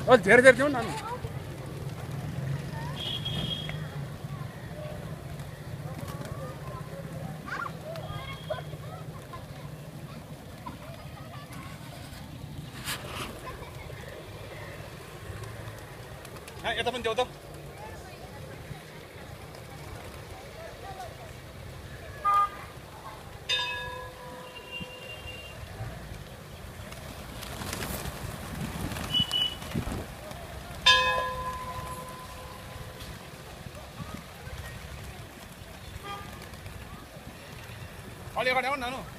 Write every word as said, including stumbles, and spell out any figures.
अलिक धेरै धेरै दिउँ न नानु यता पनि देऊ त अलि अगाडि आउनु नानु